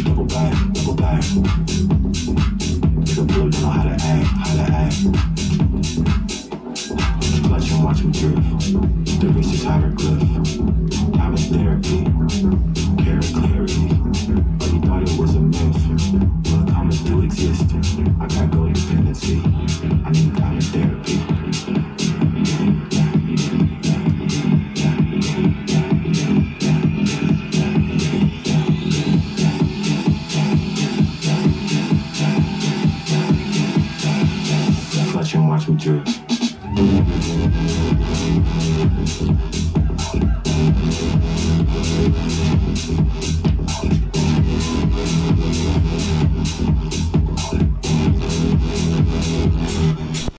double back, double back. Nigga really know how to act, how to act. Clutch and watch me drift. The wrist is hieroglyph. I'm in therapy, carry clarity. But he thought it was a myth. Well, the comments do exist. I got codependency. I need diamond therapy. Clutch and watch me drift.